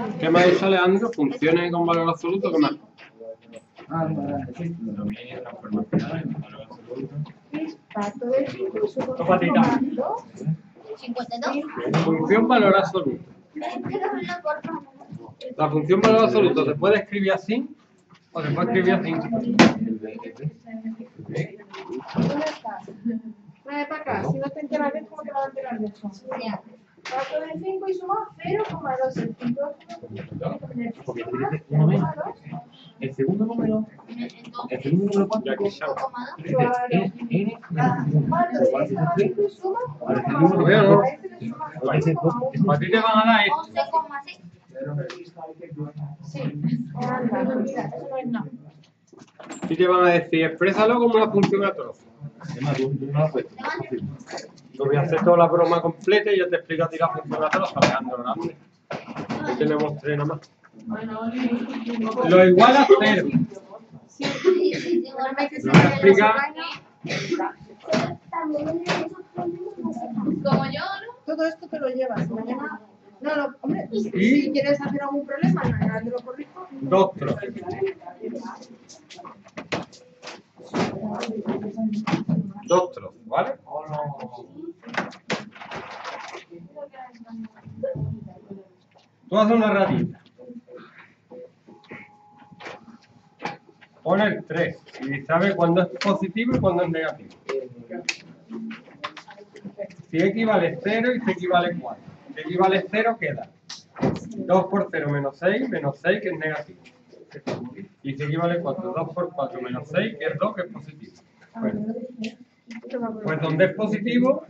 ¿Qué me ha dicho Leandro? ¿Funciones con valor absoluto? ¿Qué más? Función valor absoluto. La función valor absoluto se puede escribir así o se puede escribir así. ¿Dónde estás? Trae para acá. Si no te enteras bien, ¿cómo te vas a enterar de eso? 4 de 5 y suma 0,2. El segundo número cuántico es n. ¿A ti te van a dar esto? 11,6. Sí. Mira, eso no es nada. Y te van a decir, exprésalo como una función a trozos. Yo voy a hacer toda la broma completa y yo te explico a ti la función a trozos, Alejandro Grande. Aquí tenemos 3 nada más. Lo igual a 0. Igualmente se Lo voy a explicar. Como yo, ¿no? Todo esto te lo llevas. Mañana. No, hombre, ¿Y? si quieres hacer algún problema, mañana te lo corrijo. 2 trozos. 2 trozos, ¿vale? Tú haces una ratita. Pon el 3 y sabes cuándo es positivo y cuándo es negativo. Si x vale 0 y si x vale 4. Si x vale 0 queda 2 por 0 menos 6 que es negativo. Y si x vale 4, 2 por 4 menos 6 que es 2 que es positivo. Bueno, pues donde es positivo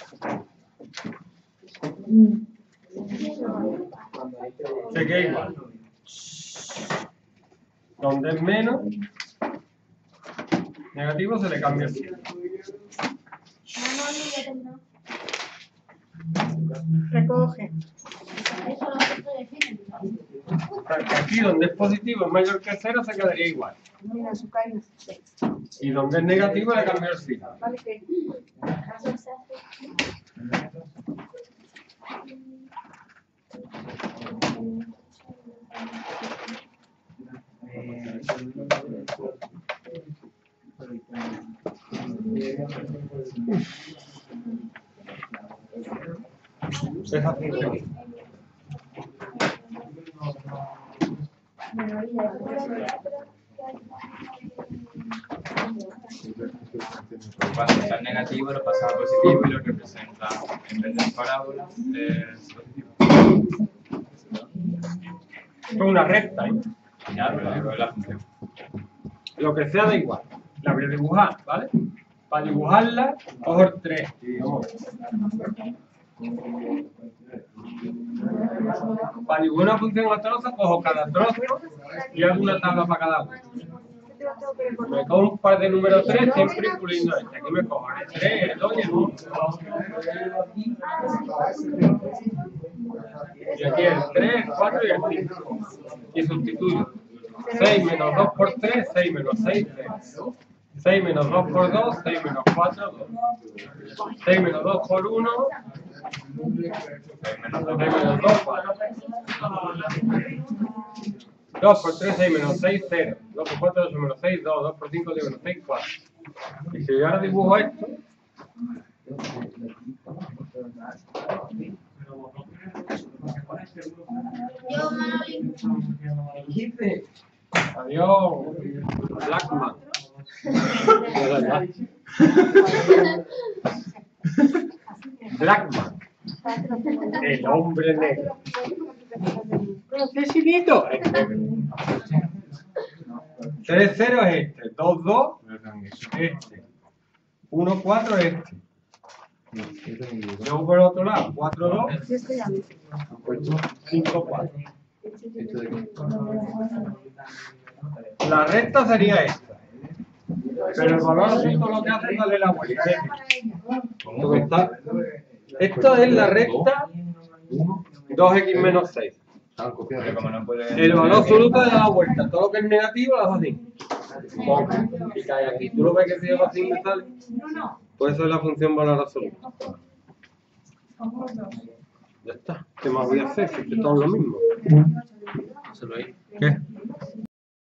se queda igual. Donde es menos negativo se le cambia el signo. Recoge. O sea, que aquí donde es positivo es mayor que 0 se quedaría igual. Mira, su caída. Y donde es negativo le cambio el signo. Vale, que. Esa función. Cuando está negativo lo pasa a positivo y lo representa en vez de parábola es positivo. Es una recta, ¿eh? Ya, pero digo la función. Lo que sea da igual. La voy a dibujar, ¿vale? Para dibujarla, cojo el 3. Para dibujar una función a trozo, cojo cada trozo y hago una tabla para cada uno. Me cojo un par de números 3, siempre incluyendo este. Aquí me cojo el 3, el 2 y el 1. Y aquí el 3, el 4 y el 5. Y sustituyo. 6 menos 2 por 3, 6 menos 6, 3. 6 menos 2 por 2, 6 menos 4, 2. 6 menos 2 por 1, 6 menos 2, 4. 2 por 3, 6 menos 6, 0. 2 por 4, 8 menos 6, 2. 2 por 5, 10 menos 6, 4. Y si yo ahora dibujo esto, Yo, Manolín. adiós, Blackman. Blackman, el hombre negro. ¡Qué finito! 3-0 es este, 2-2 este, 1-4 este. Luego por el otro lado, 4-2, 5-4. La recta sería esta. Pero el valor absoluto lo que hace es darle la vuelta. Porque esto es la recta 2x menos 6. El valor absoluto le da la vuelta. Todo lo que es negativo lo hace así. Y cae aquí. ¿Tú lo ves que si yo así me sale? Pues eso es la función valor absoluto. Ya está. ¿Qué más voy a hacer? Si es que todo es lo mismo. Hazlo ahí. ¿Qué?